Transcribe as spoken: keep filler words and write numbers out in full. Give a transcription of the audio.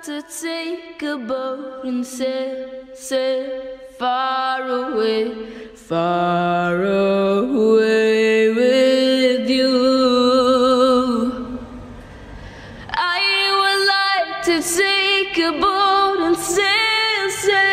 to take a boat and sail, sail far away, far away with you. I would like to take a boat and sail, sail